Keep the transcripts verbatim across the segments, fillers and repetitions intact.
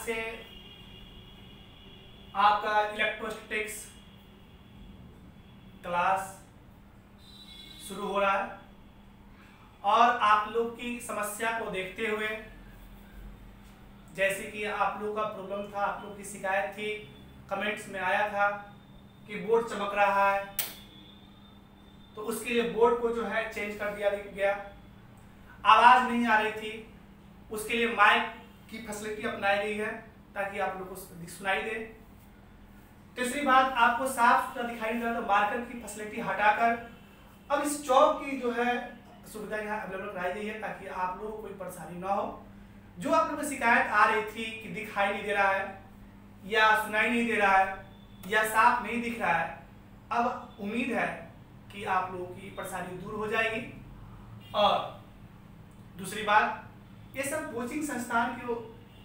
से आपका electrostatics class शुरू हो रहा है और आप लोग की समस्या को देखते हुए, जैसे कि आप लोग का प्रॉब्लम था, आप लोग की शिकायत थी, कमेंट्स में आया था कि बोर्ड चमक रहा है, तो उसके लिए बोर्ड को जो है चेंज कर दिया गया। आवाज़ नहीं आ रही थी, उसके लिए माइक की फैसिलिटी अपनाई गई है ताकि आप लोग को सुनाई दे। तीसरी बात, आपको साफ सुथरा दिखाई दे रहा तो मार्कर की फैसिलिटी हटाकर अब इस चौक की जो है सुविधा यहाँ अवेलेबल कराई गई है ताकि आप लोगों को कोई परेशानी ना हो। जो आप लोगों को शिकायत आ रही थी कि दिखाई नहीं दे रहा है या सुनाई नहीं दे रहा है या साफ नहीं दिख रहा है, अब उम्मीद है कि आप लोगों की परेशानी दूर हो जाएगी। और दूसरी बात, ये सब कोचिंग संस्थान की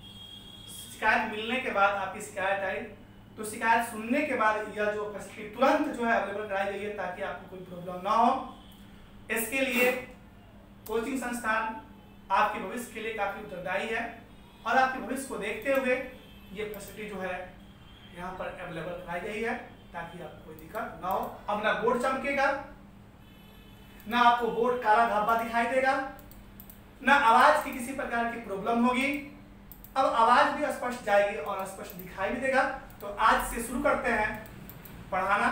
शिकायत मिलने के बाद आपकी शिकायत आई तो शिकायत सुनने के बाद यह जो फैसिलिटी तुरंत जो है अवेलेबल कराई गई है ताकि आपको कोई प्रॉब्लम ना हो। इसके लिए कोचिंग संस्थान आपके भविष्य के लिए काफ़ी उत्तरदायी है और आपके भविष्य को देखते हुए ये फैसिलिटी जो है यहाँ पर अवेलेबल कराई गई है ताकि आपको कोई दिक्कत ना हो। अब ना बोर्ड चमकेगा, ना आपको बोर्ड काला धब्बा दिखाई देगा, ना आवाज की किसी प्रकार की प्रॉब्लम होगी। अब आवाज भी स्पष्ट जाएगी और स्पष्ट दिखाई भी देगा। तो आज से शुरू करते हैं पढ़ाना।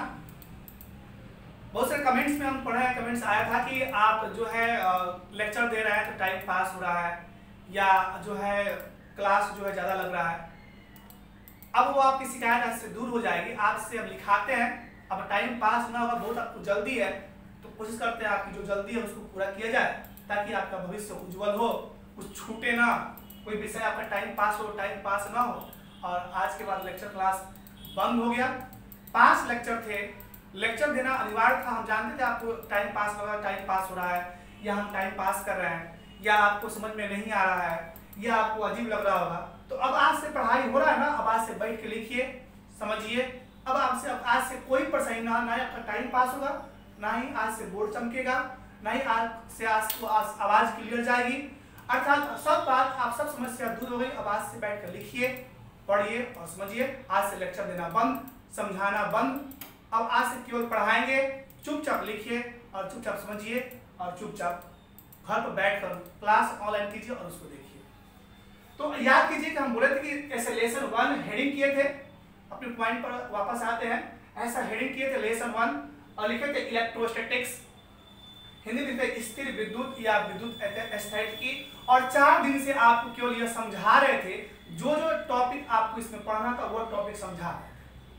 बहुत सारे कमेंट्स में हम पढ़े हैं, कमेंट्स आया था कि आप जो है लेक्चर दे रहे हैं तो टाइम पास हो रहा है या जो है क्लास जो है ज़्यादा लग रहा है। अब वो आपकी शिकायत आज से दूर हो जाएगी। आज से हम लिखाते हैं, अब टाइम पास ना होगा, बहुत आपको जल्दी है तो कोशिश करते हैं आपकी जो जल्दी है उसको पूरा किया जाए ताकि आपका भविष्य उज्जवल हो, कुछ छूटे ना, कोई विषय आपका टाइम पास हो, टाइम पास ना हो। और आज के बाद लेक्चर क्लास बंद हो गया। पांच लेक्चर थे, लेक्चर देना अनिवार्य था। हम जानते थे आपको टाइम पास लग रहा है, टाइम पास हो रहा है या हम टाइम पास कर रहे हैं या आपको समझ में नहीं आ रहा है या आपको अजीब लग रहा होगा। तो अब आज से पढ़ाई हो रहा है ना, अब आज से बैठ के लिखिए, समझिए। अब आपसे अब आज से कोई परेशानी ना, ना ही आपका टाइम पास होगा, ना ही आज से बोर्ड चमकेगा, ना ही आज से आज को आवाज क्लियर जाएगी। अर्थात सब बात, आप सब समस्या दूर हो गई। अब आज से बैठ कर लिखिए, पढ़िए और समझिए। आज से लेक्चर देना बंद, समझाना बंद। अब आज से केवल पढ़ाएंगे, चुपचाप लिखिए और चुपचाप समझिए और चुपचाप घर पर बैठकर क्लास ऑनलाइन कीजिए और उसको देखिए। तो याद कीजिए कि हम बोले थे कि ऐसे लेसन वन हेडिंग किए थे, अपने पॉइंट पर वापस आते हैं। ऐसा हेडिंग किए थे लेसन वन और लिखे थे इलेक्ट्रोस्टैटिक्स, हिंदी में लिखे स्थिर विद्युत या विद्युत स्थैतिकी। और चार दिन से आपको केवल यह समझा रहे थे, जो जो टॉपिक आपको इसमें पढ़ना था वो टॉपिक समझा रहे थे।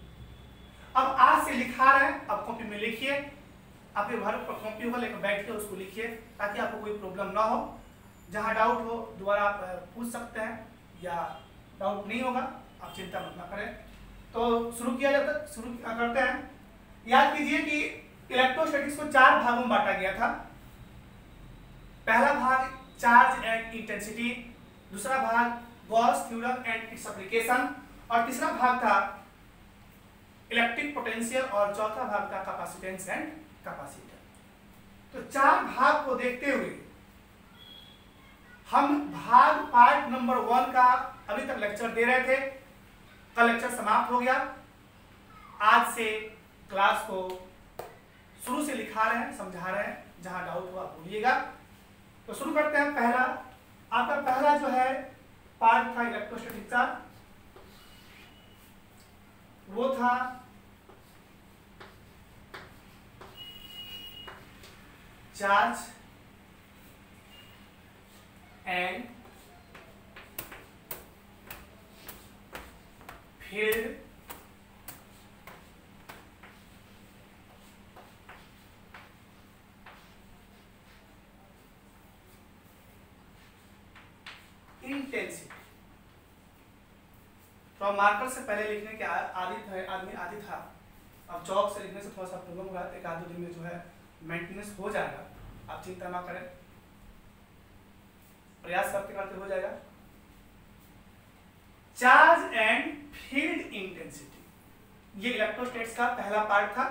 अब आज से लिखा रहे हैं, अब कॉपी में लिखिए, आपके घर पर कॉपी होगा लेकर बैठिए, उसको लिखिए ताकि आपको कोई प्रॉब्लम ना हो। जहां डाउट हो दोबारा आप पूछ सकते हैं या डाउट नहीं होगा, आप चिंता मत ना करें। तो शुरू किया जाता है, शुरू करते हैं। याद कीजिए कि इलेक्ट्रोस्टैटिक्स को चार भागों में बांटा गया था। पहला भाग चार्ज एंड इंटेंसिटी, दूसरा भाग Gauss theorem and its application, और तीसरा भाग था इलेक्ट्रिक पोटेंशियल, और चौथा भाग था कैपेसिटेंस एंड कैपेसिटर। तो चार भाग को देखते हुए हम भाग पार्ट नंबर वन का अभी तक लेक्चर दे रहे थे। कल लेक्चर समाप्त हो गया। आज से क्लास को शुरू से लिखा रहे हैं, समझा रहे हैं, जहां डाउट हो आप बोलिएगा। तो शुरू करते हैं। पहला आपका पहला जो है पार्ट था इलेक्ट्रोस्टैटिक्स का, वो था चार्ज एंड फील्ड इंटेंसिटी। थोड़ा मार्कर से पहले लिखने के आदि है, आदमी आदि था। अब चौक से लिखने से थोड़ा सा प्रॉब्लम होगा, एक आधे दिन में जो है मेंटेनेंस हो जाएगा, आप चिंता ना करें, प्रयास करते करते हो जाएगा। चार्ज एंड फील्ड इंटेंसिटी, ये इलेक्ट्रोस्टैटिक्स का पहला पार्ट था।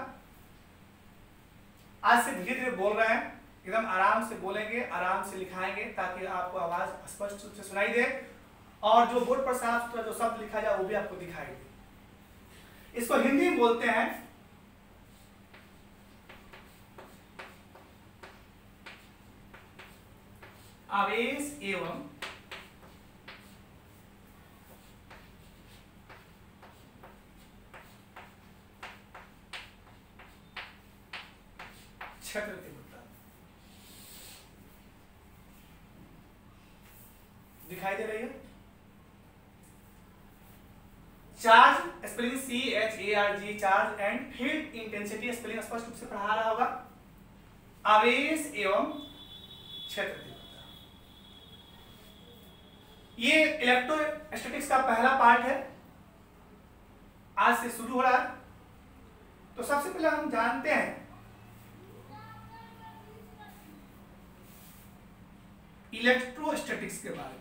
आज से धीरे धीरे बोल रहे हैं, एकदम आराम से बोलेंगे, आराम से लिखाएंगे ताकि आपको आवाज स्पष्ट रूप से सुनाई दे। और जो बोर्ड पर साफ सुथरा जो शब्द लिखा जाए वो भी आपको दिखाई दे। इसको हिंदी में बोलते हैं आवेश एवं क्षेत्र तीव्रता। दिखाई दे रही है? Charge spelling C H A R G, charge and field intensity spelling स्पष्ट रूप से पढ़ा रहा होगा। आवेश एवं क्षेत्र तीव्रता, ये इलेक्ट्रोस्टैटिक्स का पहला पार्ट है, आज से शुरू हो रहा है। तो सबसे पहले हम जानते हैं इलेक्ट्रोस्टैटिक्स के बारे में।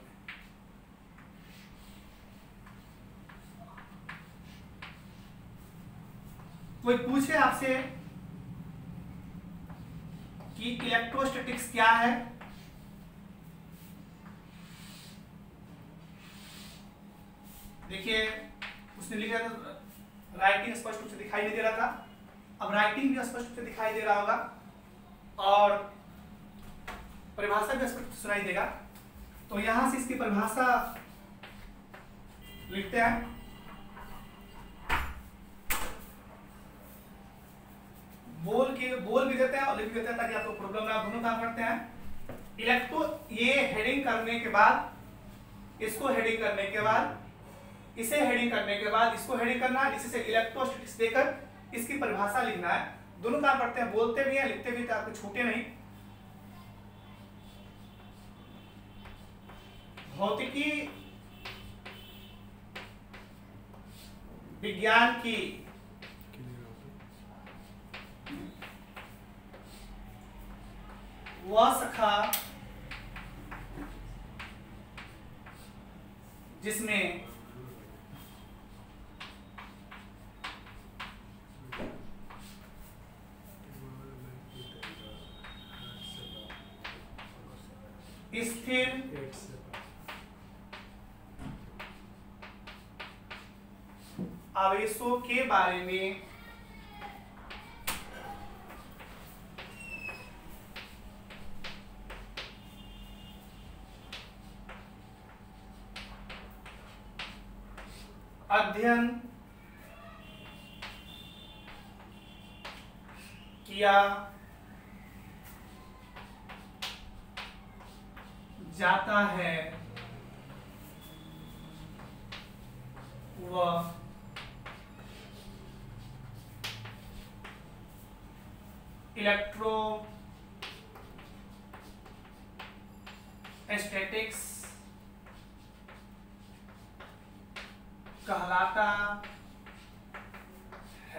कोई पूछे आपसे कि इलेक्ट्रोस्टैटिक्स क्या है, देखिए उसने लिखा था, राइटिंग स्पष्ट रूप से दिखाई नहीं दे रहा था, अब राइटिंग भी स्पष्ट रूप से दिखाई दे रहा होगा और परिभाषा भी स्पष्ट सुनाई देगा। तो यहां से इसकी परिभाषा लिखते हैं। बोल के बोल भी देते हैं और लिख भी देते हैं ताकि आपको प्रॉब्लम ना, दोनों काम करते हैं। इलेक्ट्रो, ये हेडिंग करने के बाद, इसको हेडिंग करने के बाद, इसे हेडिंग करने के बाद इसको हेडिंग करना है, इसी से इलेक्ट्रोस्टैटिक्स देकर इसकी परिभाषा लिखना है। दोनों काम करते हैं, बोलते भी हैं लिखते भी, तो आपको छूटे नहीं। भौतिकी विज्ञान की वह शाखा जिसमें स्थिर आवेशों के बारे में अध्ययन किया जाता है वह इलेक्ट्रोस्टैटिक्स कहलाता है।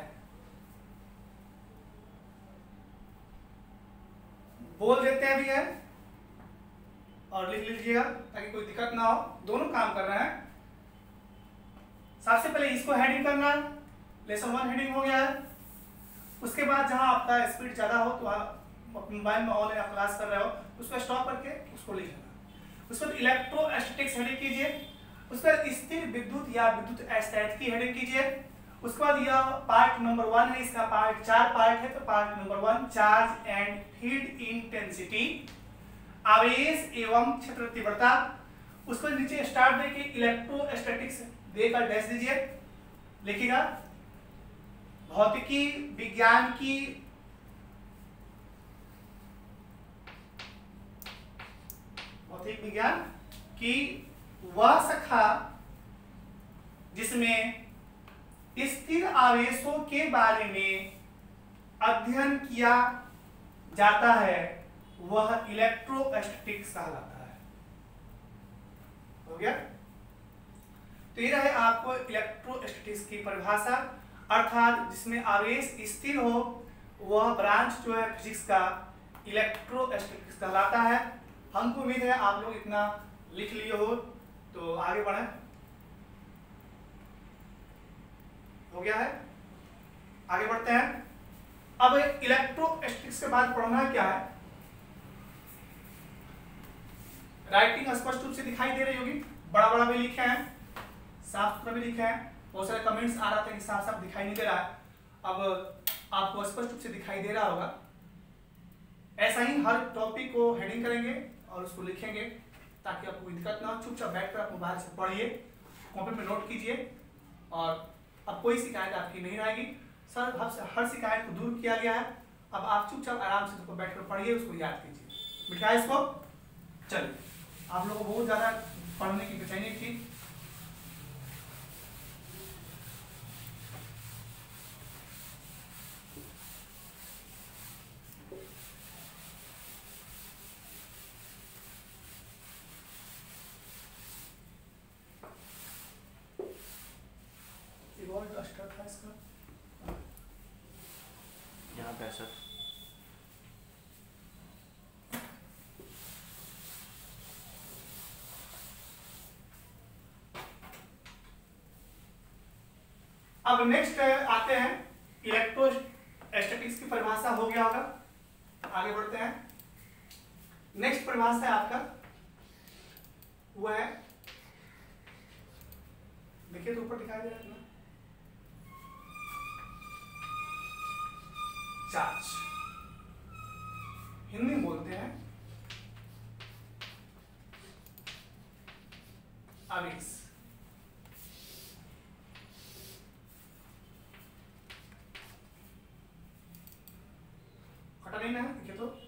बोल देते हैं भी है और लिख लीजिएगा ताकि कोई दिक्कत ना हो, दोनों काम कर रहे हैं। सबसे पहले इसको हेडिंग करना, लेसन वन हेडिंग हो गया है। उसके बाद जहां आपका स्पीड ज्यादा हो तो आप मोबाइल में ऑनलाइन आप क्लास कर रहे हो, उसको स्टॉप करके उसको लिख लेना। उसके बाद इलेक्ट्रोस्टैटिक्स हेडिंग कीजिए, उसके बाद स्थिर विद्युत या विद्युत अस्थितिकी हेडिंग कीजिए। उसके बाद यह पार्ट नंबर वन है, इसका पार्ट चार पार्ट है, तो part number one charge and field intensity, आवेश एवं क्षेत्र तीव्रता। उसको नीचे स्टार्ट देके इलेक्ट्रोस्टैटिक्स देकर डैश दीजिए, लिखिएगा भौतिकी विज्ञान की भौतिक विज्ञान की वह शाखा जिसमें स्थिर आवेशों के बारे में अध्ययन किया जाता है वह इलेक्ट्रोस्टैटिक्स कहलाता है। हो गया? तो ये रहे आपको इलेक्ट्रोस्टैटिक्स की परिभाषा, अर्थात जिसमें आवेश स्थिर हो वह ब्रांच जो है फिजिक्स का इलेक्ट्रोस्टैटिक्स कहलाता है। हमको उम्मीद है आप लोग इतना लिख लिए हो, तो आगे बढ़े। हो गया है? आगे बढ़ते हैं। अब इलेक्ट्रोस्टैटिक्स के बाद पढ़ना क्या है, राइटिंग स्पष्ट रूप से दिखाई दे रही होगी। बड़ा बड़ा भी लिखे हैं, साफ सुथरा भी लिखे हैं। बहुत सारे कमेंट्स आ रहे थे कि साफ साफ दिखाई नहीं दे रहा है, अब आपको स्पष्ट रूप से दिखाई दे रहा होगा। ऐसा ही हर टॉपिक को हेडिंग करेंगे और उसको लिखेंगे ताकि आपको कोई दिक्कत ना हो। चुपचाप बैठकर आप मोबाइल से पढ़िए, कॉपी में नोट कीजिए और अब कोई शिकायत आपकी नहीं रहेगी। सर हर शिकायत को दूर किया गया है, अब आप चुपचाप आराम से उसको बैठकर पढ़िए, उसको याद कीजिए। बिठाए इसको। चलिए, आप लोगों को बहुत ज़्यादा पढ़ने की बेचैनी थी। डस्टर था इसका यहाँ पे सर। अब नेक्स्ट आते हैं, इलेक्ट्रोस्टैटिक्स की परिभाषा हो गया होगा, आगे बढ़ते हैं। नेक्स्ट परिभाषा है आपका वो है, देखिए तो ऊपर दिखाई दे रहा है ना, चार्ज। हिंदी में बोलते हैं आवेश। कटा नहीं ना, देखिए तो।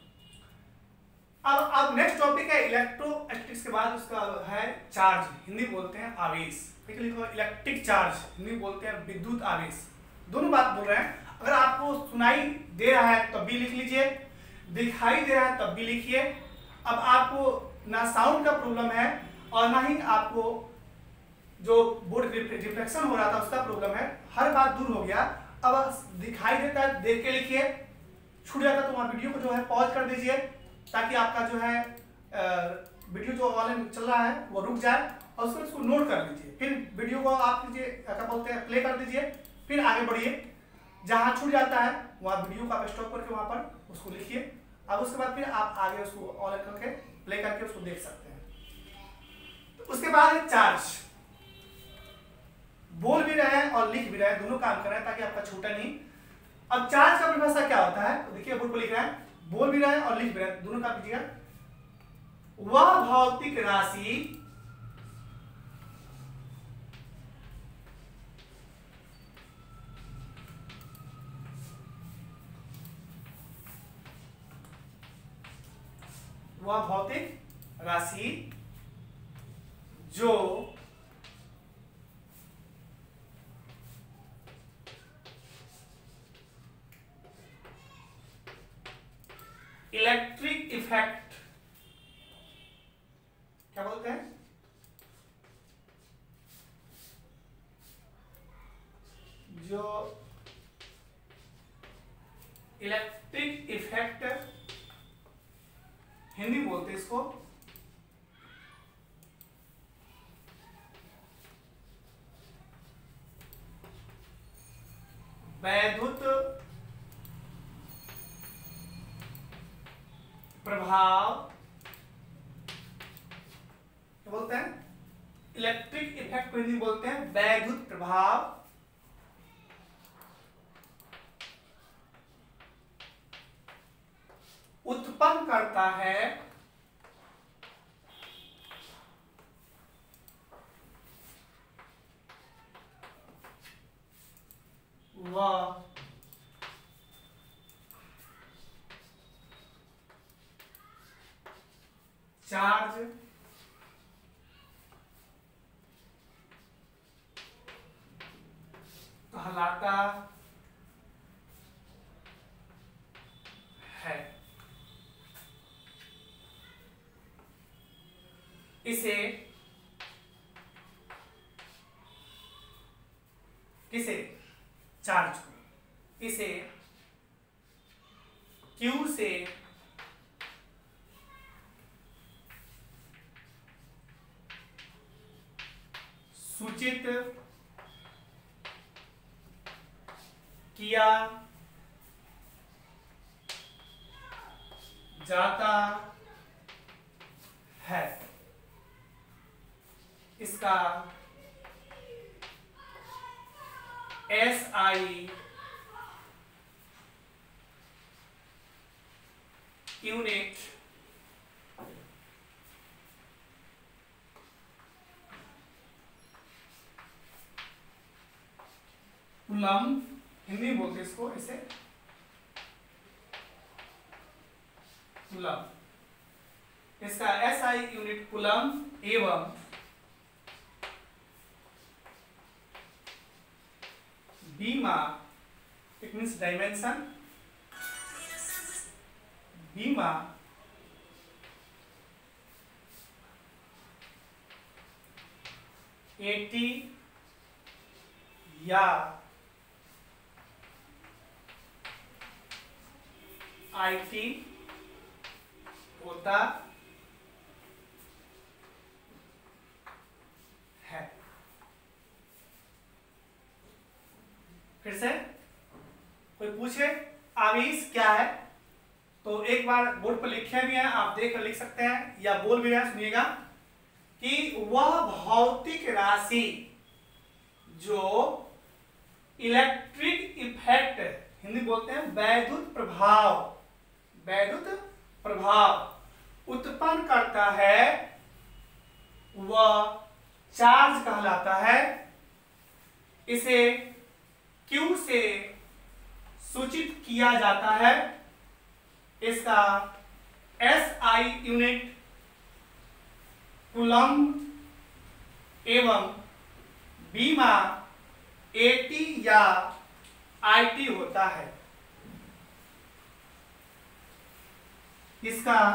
अब अब नेक्स्ट टॉपिक है इलेक्ट्रोस्टैटिक्स के बाद उसका है चार्ज, हिंदी बोलते हैं आवेश। ठीक है, लिखो इलेक्ट्रिक चार्ज, हिंदी बोलते हैं विद्युत आवेश। दोनों बात बोल रहे हैं। अगर आपको सुनाई दे रहा है तब भी लिख लीजिए, दिखाई दे रहा है तब भी लिखिए। अब आपको ना साउंड का प्रॉब्लम है और ना ही आपको जो बोर्ड रिफ्लेक्शन हो रहा था उसका प्रॉब्लम है, हर बात दूर हो गया। अब दिखाई देता है देख के लिखिए, छूट जाता है तो वहाँ वीडियो को जो है पॉज कर दीजिए ताकि आपका जो है वीडियो जो ऑनलाइन चल रहा है वो रुक जाए और उसको उसको नोट कर लीजिए। फिर वीडियो को आप लीजिए क्या बोलते हैं प्ले कर दीजिए, फिर आगे बढ़िए। जहाँ छूट जाता है वहाँ वीडियो को आप स्टॉप करके वहाँ पर उसको लिखिए। अब उसके बाद फिर आप आगे उसको ऑनलाइन करके प्ले करके उसको देख सकते हैं। तो उसके बाद है चार्ज, बोल भी रहे हैं और लिख भी रहे हैं, दोनों काम कर रहे हैं ताकि आपका छूटा नहीं। अब चार्ज का परिभाषा क्या होता है, तो देखिए बोर्ड पर लिख रहे हैं, बोल भी रहे हैं और लिख भी रहे हैं, दोनों काम कीजिएगा। वह भौतिक राशि वह भौतिक राशि जो इलेक्ट्रिक इफेक्ट, क्या बोलते हैं, जो इलेक्ट्रिक इफेक्ट, हिंदी बोलते हैं इसको वैद्युत प्रभाव, क्या बोलते हैं, इलेक्ट्रिक इफेक्ट को हिंदी बोलते हैं वैद्युत प्रभाव उत्पन्न करता है वह चार्ज कहलाता है। इसे किसे, चार्ज को, इसे Q से सूचित किया जाता है। इसका S I unit coulomb, Hindi में बोलते इसको ऐसे कूलम, इसका एस आई यूनिट कूलम एवं बीमा, इट मीन्स डायमेंशन, बीमा एटी या आईटी होता है। फिर से कोई पूछे आवेश क्या है तो एक बार बोर्ड पर लिखे भी हैं, आप देख कर लिख सकते हैं या बोल भी रहे हैं, सुनिएगा कि वह भौतिक राशि जो इलेक्ट्रिक इफेक्ट, हिंदी बोलते हैं वैद्युत प्रभाव, वैद्युत प्रभाव उत्पन्न करता है वह चार्ज कहलाता है। इसे Q से सूचित किया जाता है। इसका एस आई यूनिट कूलम एवं बीमा एटी या आईटी होता है। इसका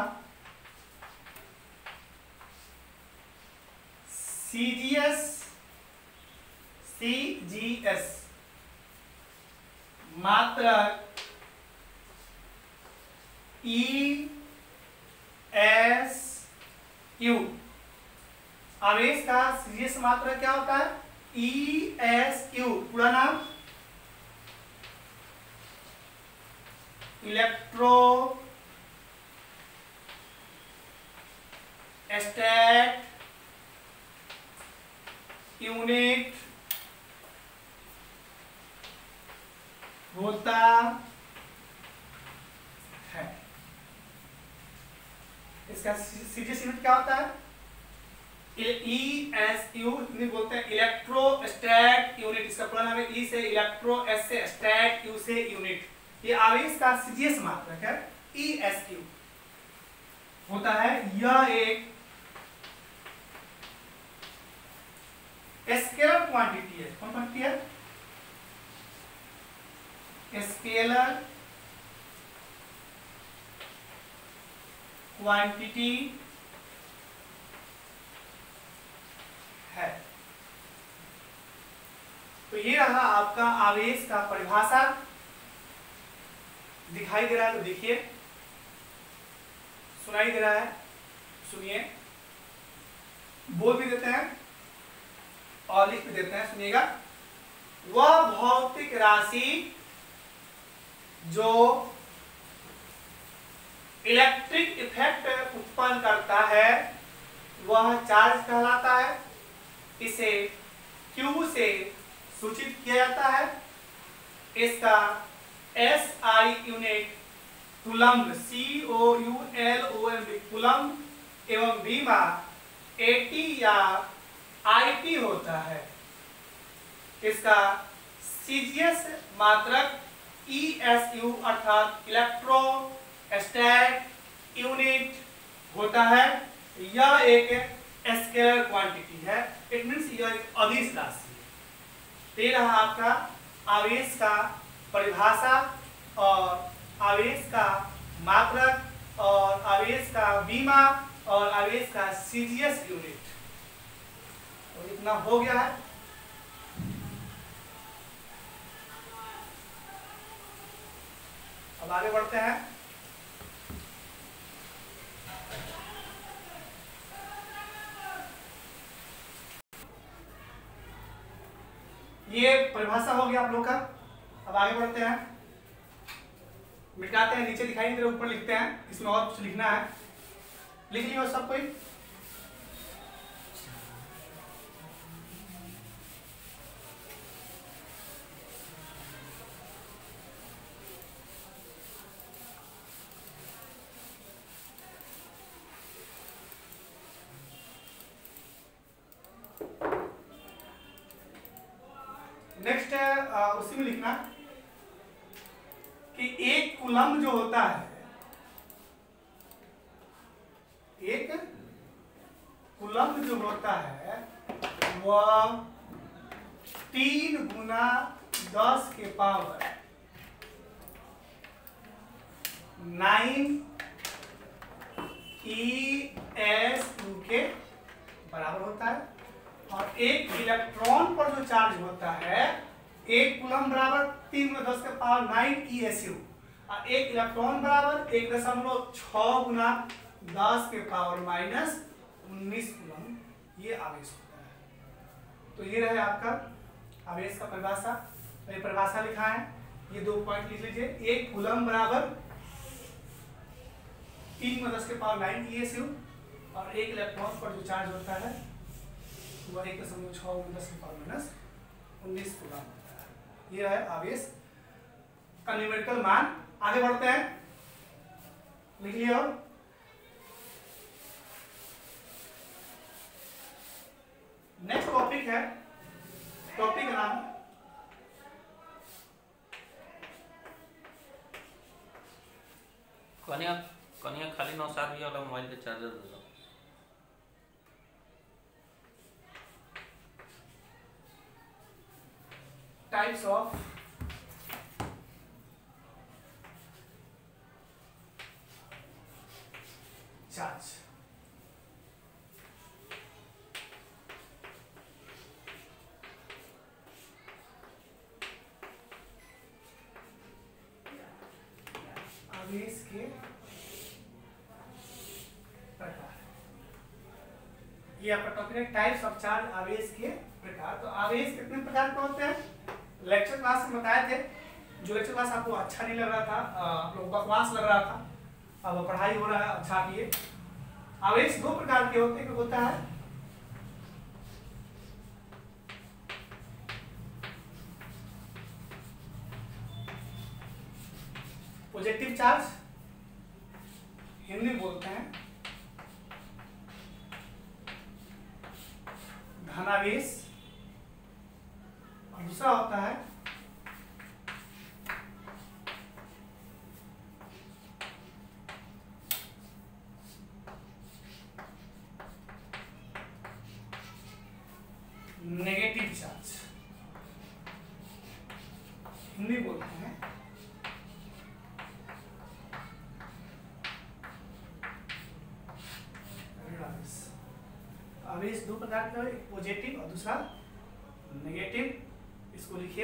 सीजीएस सीजीएस मात्रक ई एस यू, आवेश का सीजीएस मात्रक क्या होता है? ई एस यू, पूरा नाम इलेक्ट्रो स्टैट यूनिट होता है। इसका सीजीएस यूनिट क्या होता है? ई एस यू, हिंदी बोलते हैं इलेक्ट्रोस्टैट यूनिट। इसका पूरा नाम है ई से इलेक्ट्रो, एस से स्टैट, यू से यूनिट। ये आवेश का सीजीएस मात्रक है ई एस यू होता है। यह एक स्केलर क्वांटिटी है। कौन क्वांटिटी है? स्केलर क्वांटिटी है। तो ये रहा आपका आवेश का परिभाषा। दिखाई दे रहा है तो देखिए, सुनाई दे रहा है सुनिए, बोल भी देते हैं और लिख भी देते हैं, सुनिएगा। वह भौतिक राशि जो इलेक्ट्रिक इफेक्ट उत्पन्न करता है वह चार्ज कहलाता है। इसे Q से सूचित किया जाता है। इसका S I unit coulomb, C O U L O M B, coulomb एवं बीमा एटी या आईटी होता है। इसका सीजीएस मात्रक ई एस यू अर्थात इलेक्ट्रो स्टैट यूनिट होता है। यह एक स्केलर क्वांटिटी है, इट मीन्स यह एक अदिश राशि है। ये रहा आपका आवेश का परिभाषा और आवेश का मात्रक और आवेश का बीमा और आवेश का सीजीएस यूनिट। तो इतना हो गया है। अब आगे बढ़ते हैं। ये परिभाषा हो गया आप लोग का। अब आगे बढ़ते हैं, मिटाते हैं, नीचे दिखाई दे रहा, ऊपर लिखते हैं। इसमें और कुछ लिखना है, लिख लियो सब कोई। नेक्स्ट उसी में लिखना कि एक कूलम्ब जो होता है, एक कूलम्ब जो होता है वह तीन गुना दस के power nine E S two के बराबर होता है। और एक इलेक्ट्रॉन पर जो चार्ज होता है, एक कूलम्ब बराबर तीन गुना दस के power nine E S U, और एक इलेक्ट्रॉन बराबर एक दशमलव छह गुना दस के पावर माइनस उन्नीस कूलम्ब, ये आवेश होता है। तो ये रहे आपका आवेश का परिभाषा। मैंने परिभाषा लिखा है, ये दो पॉइंट लिख लीजिए। एक कूलम्ब बराबर तीन गुना दस के power nine E S U, और एक इलेक्ट्रॉन पर जो चार्ज होता है वह एक दशमलव छह गुना दस के पावर माइनस उन्नीस कूलम्ब होता है। ये है आवेश का न्यूमेरिकल मान। आगे बढ़ते हैं, लिख लिया। और नेक्स्ट टॉपिक है, टॉपिक का नाम कनिया कनिया खाली नौ साल भी वाला मोबाइल के चार्जर दे दो। Types of charge. आवेश के प्रकार, ये आपका टॉपिक है टाइप्स ऑफ चार्ज, आवेश के प्रकार। तो आवेश कितने प्रकार के होते हैं? लेक्चर क्लास में बताए थे। जो लेक्चर क्लास आपको अच्छा नहीं लग रहा था, आप लोग बकवास लग रहा था, अब पढ़ाई हो रहा है अच्छा किए। आवेश दो प्रकार के होते हैं। होता है पॉजिटिव चार्ज, हिंदी बोलते हैं धनावेश, और दूसरा होता है नेगेटिव चार्ज, हिंदी बोलते हैं आवेश। दो प्रकार का, एक पॉजिटिव और दूसरा नेगेटिव। इसको लिखिए।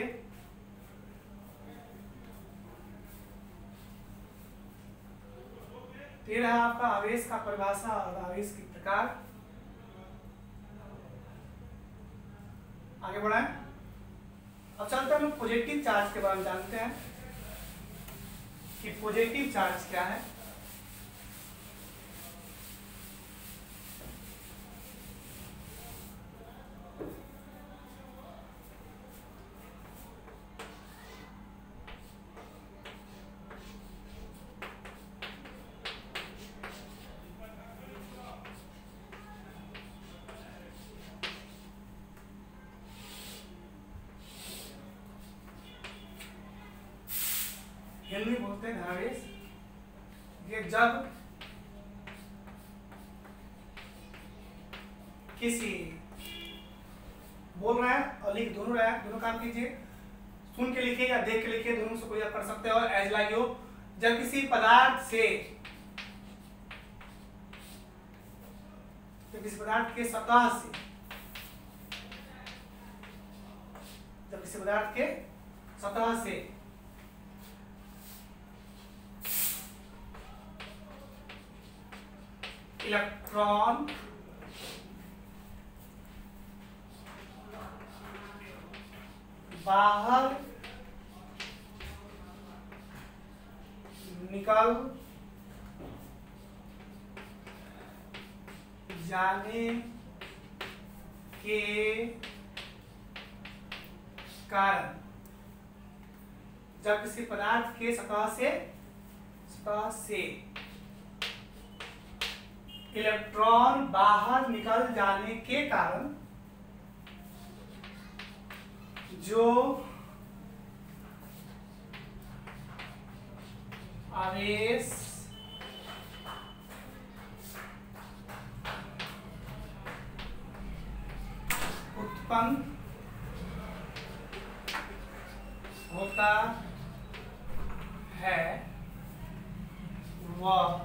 ये रहा आपका आवेश का परिभाषा और आवेश के प्रकार। आगे बढ़ाएं। अब चलते हम पॉजिटिव चार्ज के बारे में जानते हैं कि पॉजिटिव चार्ज क्या है। हिंदी बोलते हैं धनावेश। ये जब किसी बोल रहे हैं और लिख दोनों रहे हैं, दोनों काम कीजिए। सुन के लिखिए या देख के लिखिए, दोनों से कोई आप कर सकते हो। एज लाइक यू, जब किसी पदार्थ से जब किसी पदार्थ के सतह से जब किसी पदार्थ के सतह से इलेक्ट्रॉन बाहर निकल जाने के कारण, जब किसी पदार्थ के सतह से सतह से इलेक्ट्रॉन बाहर निकल जाने के कारण जो आवेश उत्पन्न होता है वह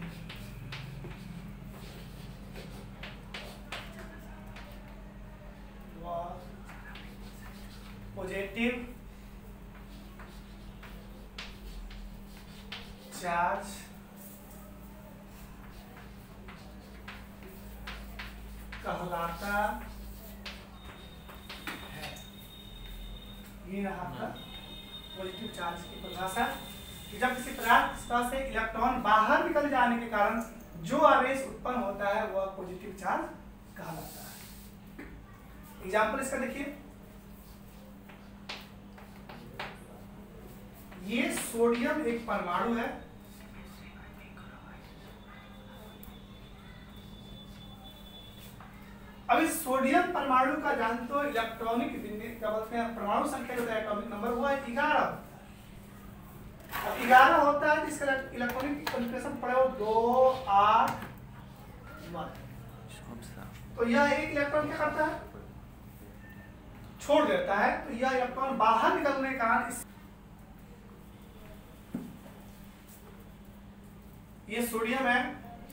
वह पॉजिटिव चार्ज कहलाता है। ये रहा आपका पॉजिटिव चार्ज की परिभाषा कि जब किसी पदार्थ से इलेक्ट्रॉन बाहर निकल जाने के कारण जो आवेश उत्पन्न होता है वह पॉजिटिव चार्ज कहलाता है। एग्जाम्पल इसका देखिए, ये सोडियम एक परमाणु है, अब इस सोडियम परमाणु का जानते हो इलेक्ट्रॉनिक क्या बोलते हैं, परमाणु संख्या जो है एटॉमिक नंबर वो है ग्यारह। अब ग्यारह होता है जिसका इलेक्ट्रॉनिक कॉन्फ़िगरेशन पड़े हो दो आठ वन, तो यह एक इलेक्ट्रॉन क्या करता है, छोड़ देता है, तो यह इलेक्ट्रॉन बाहर निकलने के कारण इस ये सोडियम है,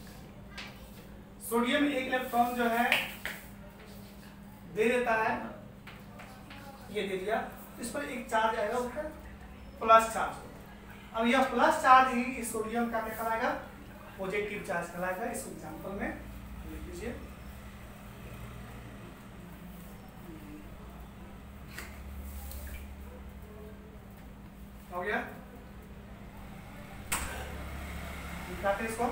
सोडियम एक इलेक्ट्रॉन जो है दे देता है, ये दे दिया, इस पर एक चार्ज आएगा ऊपर प्लस चार्ज। अब यह प्लस चार्ज ही इस सोडियम का क्या कहलाएगा, पॉजिटिव चार्ज कहलाएगा। इस एग्जांपल में लिख लीजिए, हो गया, निकालते इसको।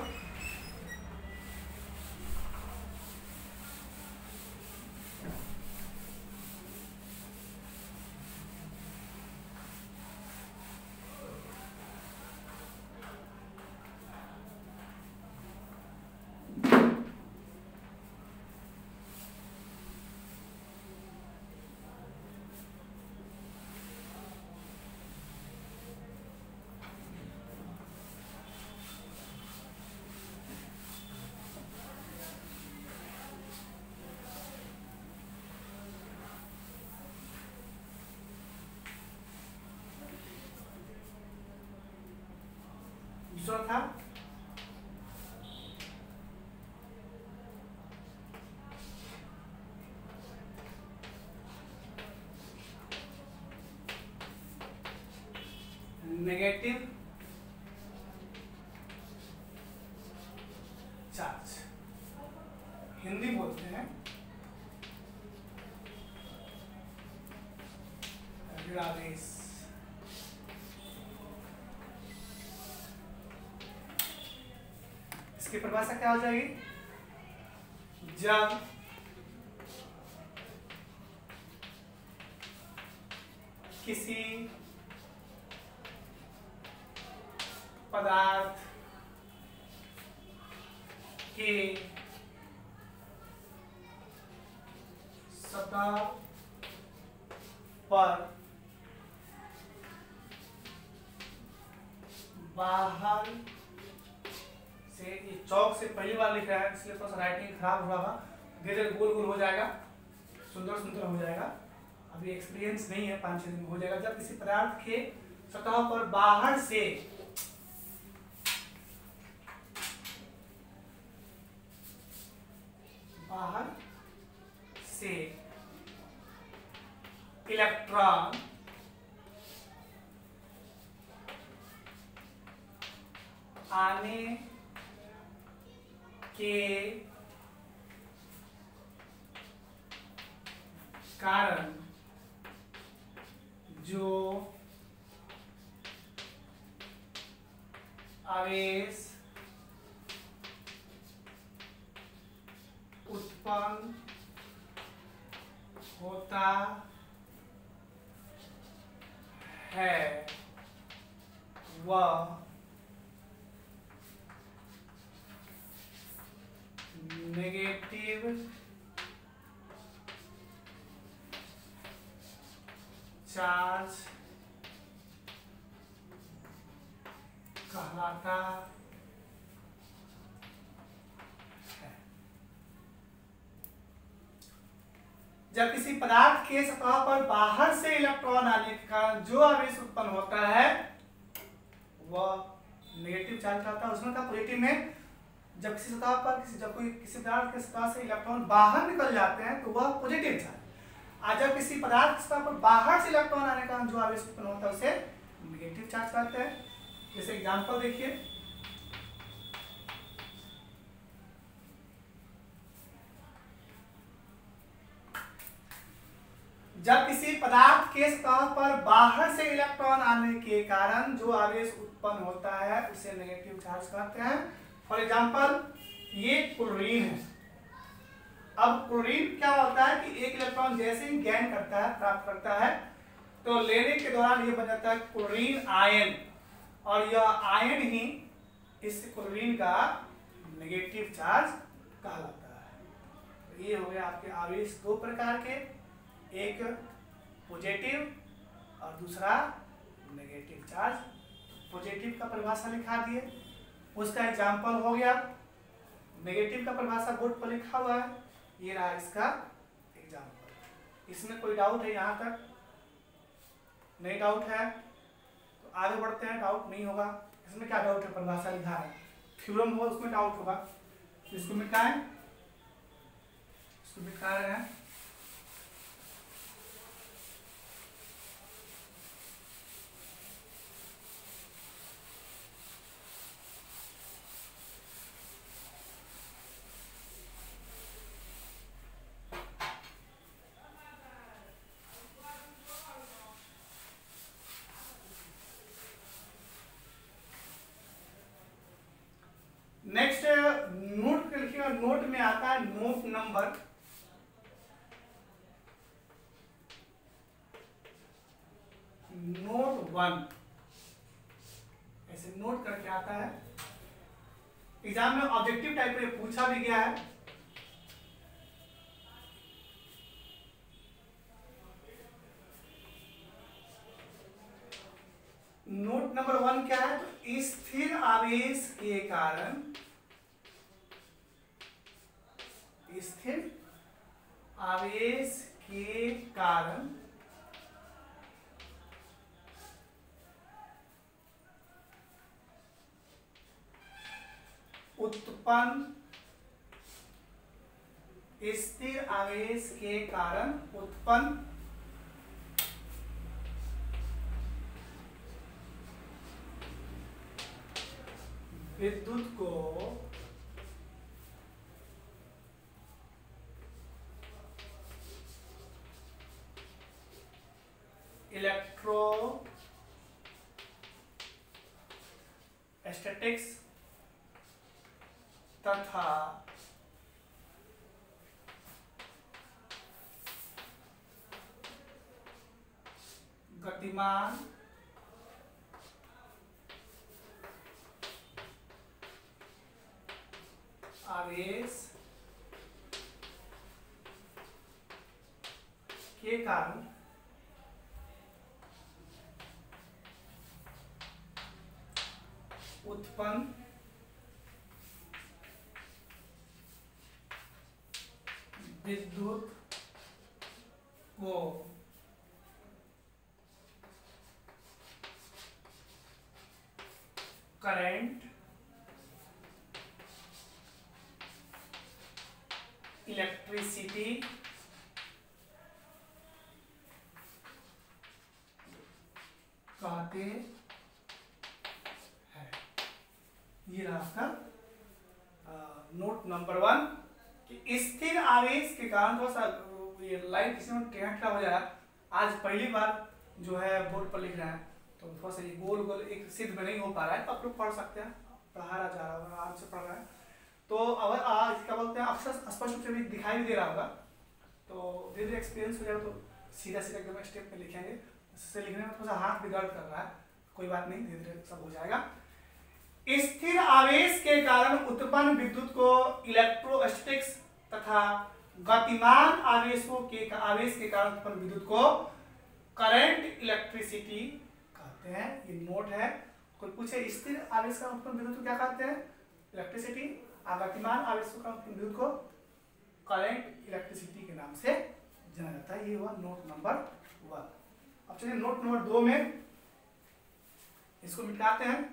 दूसरा था नेगेटिव चार्ज, हिंदी बोलते हैं ऋणावेश। इसकी परिभाषा क्या हो जाएगी, जब किसी पदार्थ के सतह पर बाहर से, ये चौक से पहली बार लिख रहा है इसलिए थोड़ा सा राइटिंग खराब हुआ होगा, धीरे धीरे गोल गोल हो जाएगा, सुंदर सुंदर हो जाएगा। अभी एक्सपीरियंस नहीं है, पाँच छह दिन में हो जाएगा। जब किसी पदार्थ के सतह पर बाहर से बाहर से इलेक्ट्रॉन आने के कारण जो आवेश उत्पन्न होता है वह नेगेटिव चार्ज कहलाता है। जब किसी पदार्थ के सतह पर बाहर से इलेक्ट्रॉन आने के कारण जो आवेश उत्पन्न होता है वह नेगेटिव चार्ज कहलाता है। उसमें था पॉजिटिव में जब किसी सतह पर किसी जब कोई किसी पदार्थ के सतह से इलेक्ट्रॉन बाहर निकल जाते हैं तो वह पॉजिटिव चार्ज। आज जब किसी पदार्थ के सतह पर बाहर से इलेक्ट्रॉन आने के कारण जो आवेश उत्पन्न होता है उसे नेगेटिव चार्ज कहते हैं। जैसे एग्जांपल देखिए, जब किसी पदार्थ के सतह पर बाहर से इलेक्ट्रॉन आने के कारण जो आवेश उत्पन्न होता है उसे नेगेटिव चार्ज कहते हैं। फॉर एग्जांपल ये क्लोरीन है। अब क्लोरीन क्या होता है कि एक इलेक्ट्रॉन जैसे ही गेन करता है प्राप्त करता है तो लेने के दौरान ये बन जाता है क्लोरीन आयन, और यह आयन ही इस क्लोरीन का नेगेटिव चार्ज कहलाता है। तो ये हो गया आपके आवेश दो प्रकार के, एक पॉजिटिव और दूसरा नेगेटिव चार्ज। पॉजिटिव का परिभाषा लिखा दिए, उसका एग्जांपल हो गया। नेगेटिव का परिभाषा बोर्ड पर लिखा हुआ है, ये रहा इसका एग्जांपल। इसमें कोई डाउट है यहाँ तक? नहीं डाउट है तो आगे बढ़ते हैं। डाउट नहीं होगा, इसमें क्या डाउट है? परिभाषा लिखा है, थ्योरम होगा उसमें डाउट होगा। इसको मिटाएं, इसको मिटा रहे हैं। नेक्स्ट नोट पे लिखिएगा, नोट में आता है नोट नंबर नोट वन, ऐसे नोट करके आता है। एग्जाम में ऑब्जेक्टिव टाइप में पूछा भी गया है। नोट नंबर वन क्या है? तो स्थिर आवेश के कारण स्थिर आवेश के कारण उत्पन्न स्थिर आवेश के कारण उत्पन्न विद्युत को इलेक्ट्रोस्टैटिक्स तथा गतिमान आवेश के कारण उत्पन्न विद्युत को करंट इलेक्ट्रिसिटी कहते हैं। ये रहा आपका नोट नंबर वन कि स्थिर आवेश के कारण, थोड़ा सा ये लाइन किसी में टेढ़ा टेढ़ा हो जा रहा है। आज पहली बार जो है बोर्ड पर लिख रहे हैं तो थोड़ा सा ये गोल गोल एक सिद्ध में नहीं हो पा रहा है, तो आप लोग पढ़ सकते हैं, पढ़ाया जा रहा होगा, आराम से पढ़ रहे हैं। तो अगर आज क्या बोलते हैं अक्सर स्पष्ट रूप से भी दिखाई भी दे रहा होगा, तो धीरे धीरे एक्सपीरियंस हो जाएगा तो सीधा सीधा एकदम स्टेप में लिखेंगे। इससे लिखने में थोड़ा सा हाथ भी दर्द कर रहा है, कोई बात नहीं, धीरे धीरे सब हो जाएगा। स्थिर आवेश के कारण उत्पन्न विद्युत को इलेक्ट्रोस्टैटिक्स तथा गतिमान आवेशों के आवेश के कारण उत्पन्न विद्युत को करंट इलेक्ट्रिसिटी कहते हैं। ये नोट है। कोई पूछे स्थिर आवेश का उत्पन्न विद्युत को क्या कहते हैं? इलेक्ट्रिसिटी। आगतिमान आवेश का उत्पन्न विद्युत को करंट इलेक्ट्रिसिटी के नाम से जाना जाता है। ये हुआ नोट नंबर वन। अब चलिए नोट नंबर दो में इसको मिटाते हैं।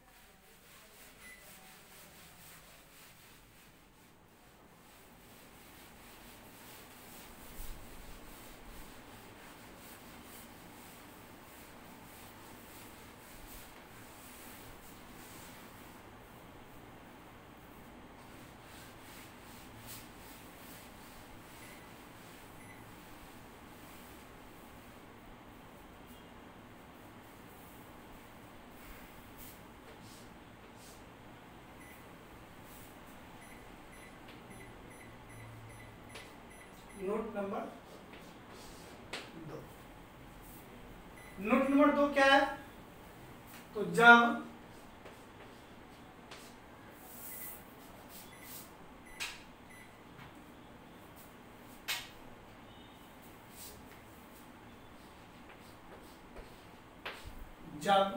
नोट नंबर दो। नोट नंबर दो क्या है? तो जब जब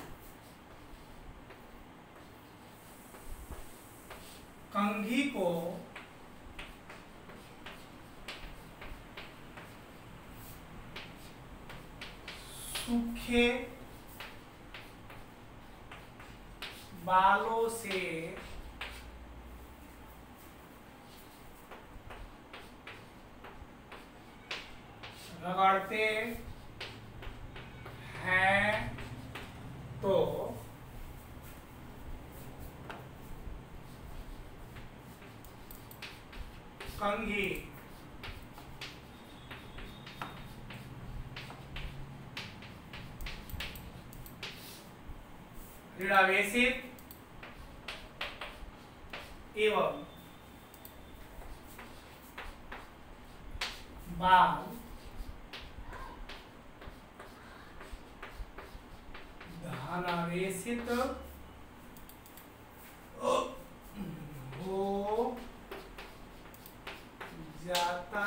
कंघी को सूखे बालों से रगड़ते हैं तो कंघी ऋणावेशित एवं बाल धनावेशित हो जाता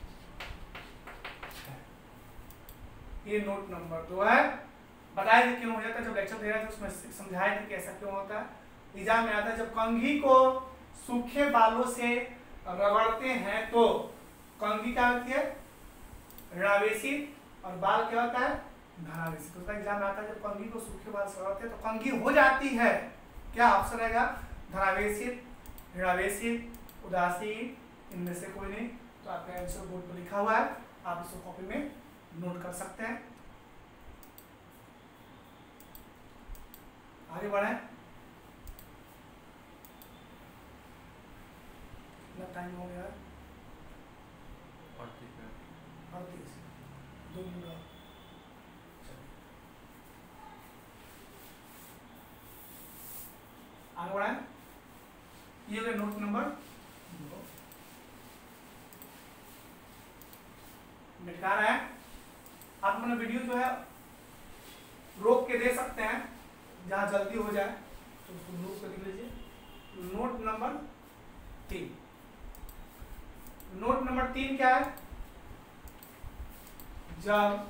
है। ये नोट नंबर दो है। बताया कि क्यों हो जाता है। जब लेक्चर दे रहे थे उसमें समझाया था कि ऐसा क्यों होता है। एग्जाम में आता है जब कंघी को सूखे बालों से रगड़ते हैं तो कंघी क्या होती है? ऋणावेशित। और बाल क्या होता है? धनावेशित। तो एग्जाम में आता है जब कंघी को सूखे बाल से रगड़ते हैं तो कंघी हो जाती है। क्या ऑप्शन रहेगा? धनावेशित, ऋणावेशित, उदासीन, इनमें से कोई नहीं। तो आपका आंसर बोर्ड पर लिखा हुआ है, आप इसको कॉपी में नोट कर सकते हैं। आगे बढ़े। कितना टाइम हो गया? अड़तीस। दो मिनट। आगे बढ़े। ये हो गया नोट नंबर दो। मिटा रहे हैं। आप अपना वीडियो जो है रोक के दे सकते हैं, जहां जल्दी हो जाए तो उसको रोक कर लिख लीजिए। नोट नंबर तीन। नोट नंबर तीन क्या है? जब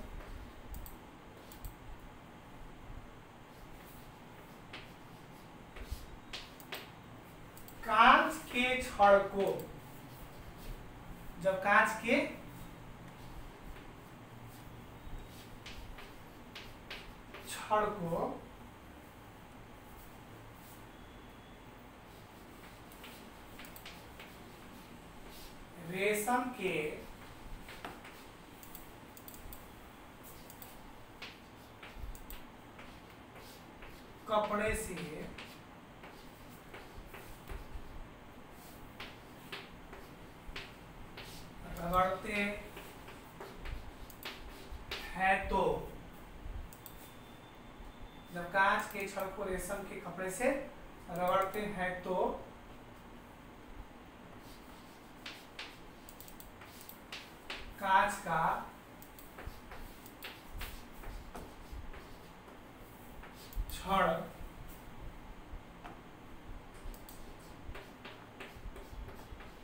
कांच के छड़ को जब कांच के छड़ को रेशम के कपड़े से रगड़ते हैं तो जब कांच के छड़ को रेशम के कपड़े से रगड़ते हैं तो कांच का छड़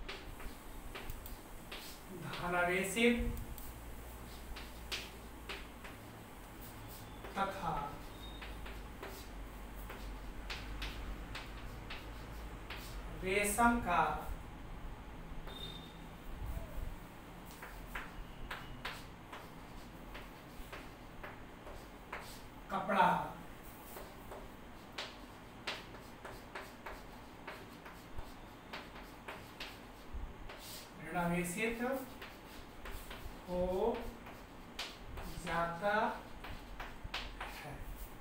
धनावेशित रेशम का कपड़ा ऋणावेशित हो जाता है।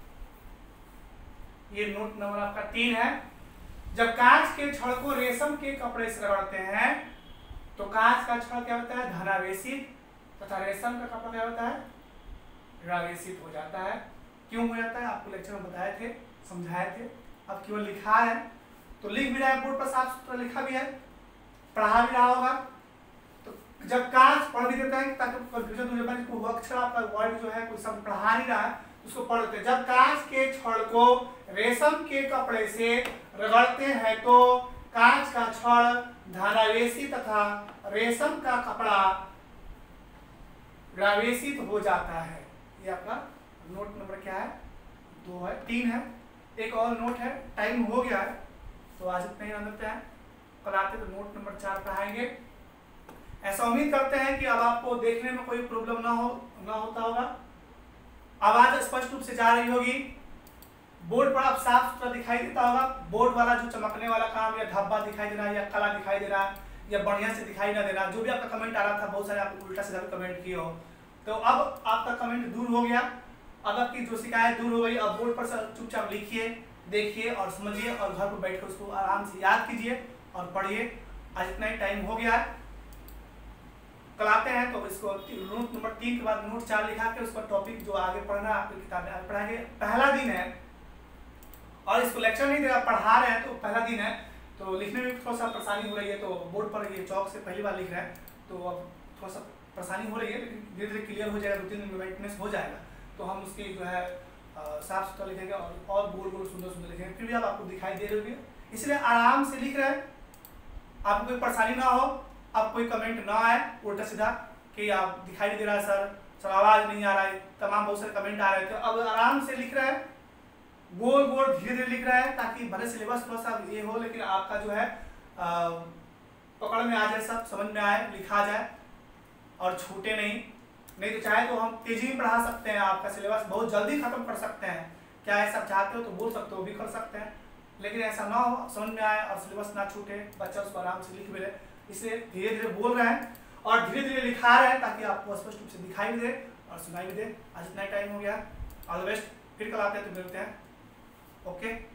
ये नोट नंबर आपका तीन है। जब कांच के छड़ को रेशम के कपड़े से रगड़ते हैं तो कांच का छड़ क्या होता है, धनावेशित, तथा रेशम का कपड़ा क्या होता है, ऋणावेशित हो जाता है। क्यों हो जाता है आपको लेक्चर में बताए थे, समझाए थे। अब केवल लिखा है तो लिख भी रहा है, बोर्ड पर साफ सुथरा लिखा भी है, पढ़ा भी रहा होगा। तो जब कांच पढ़ भी देता है ताकि कंफ्यूजन हो जाए, कोई अक्षर आपका वर्ड जो है कोई शब्द पढ़ा नहीं रहा है उसको पढ़ देते हैं। जब कांच के छड़ को रेशम के कपड़े से रगड़ते हैं तो कांच का छड़ धनावेशित तथा रेशम का कपड़ा ऋणावेशित हो जाता है। ये आपका नोट नंबर क्या है, दो है, तीन है। एक और नोट है, टाइम हो गया है तो आज इतना ही रखते हैं, कल आते तो नोट नंबर चार पढ़ाएंगे। ऐसा उम्मीद करते हैं कि अब आपको देखने में कोई प्रॉब्लम ना हो ना होता होगा। आवाज स्पष्ट रूप से जा रही होगी, बोर्ड पर आप साफ सुथरा दिखाई देता होगा। बोर्ड वाला जो चमकने वाला काम या धब्बा दिखाई दे रहा है या काला दिखाई दे रहा है या बढ़िया से दिखाई ना दे रहा, जो भी आपका कमेंट आ रहा था, बहुत सारे आपको उल्टा सीधा कमेंट किए हो, तो अब आपका कमेंट दूर हो गया। अब आपकी जो शिकायत दूर हो गई। अब बोर्ड पर चुपचाप लिखिए, देखिए और समझिए और घर पर बैठकर उसको आराम से याद कीजिए और पढ़िए। आज इतना ही टाइम हो गया है, कल आते हैं तो इसको नोट नंबर तीन के बाद नोट चार लिखा के उस पर टॉपिक जो आगे पढ़ना है आपकी किताब में पढ़ाएंगे। पहला दिन है और इसको लेक्चर नहीं दे रहा, पढ़ा रहे हैं तो पहला दिन है तो लिखने में थोड़ा सा परेशानी हो रही है। तो बोर्ड पर ये चौक से पहली बार लिख रहे हैं तो अब थोड़ा सा परेशानी हो रही है, लेकिन धीरे धीरे क्लियर हो जाएगा, दो तीन दिन में मेंटेनेंस हो जाएगा तो हम उसकी जो है साफ सुथरा लिखेंगे और और गोल गोल सुंदर सुंदर लिखेंगे। फिर भी आप आपको दिखाई दे रही होगी, इसलिए आराम से लिख रहे हैं, आपको कोई परेशानी ना हो, आप कोई कमेंट ना आए उल्टा सीधा कि आप दिखाई नहीं दे रहा है सर, सर आवाज नहीं आ रहा है, तमाम बहुत सारे कमेंट आ रहे थे। अब आराम से लिख रहे हैं, गोल गोल धीरे धीरे लिख रहे हैं ताकि भले सिलेबस थोड़ा सा ये हो लेकिन आपका जो है आ, पकड़ में आ जाए, सब समझ में आए, लिखा जाए और छूटे नहीं। नहीं तो चाहे तो हम तेजी में पढ़ा सकते हैं, आपका सिलेबस बहुत जल्दी खत्म कर सकते हैं। क्या ऐसा चाहते हो तो बोल सकते हो, भी कर सकते हैं, लेकिन ऐसा ना हो, समझ में आए और सिलेबस ना छूटे, बच्चा उसको आराम से लिख भी ले। इसलिए धीरे धीरे बोल रहे हैं और धीरे धीरे लिखा रहे हैं ताकि आपको स्पष्ट रूप से दिखाई भी दे और सुनाई भी दे। आज इतना टाइम हो गया, ऑल द बेस्ट। फिर कल आते हैं तो मिलते हैं, ओके।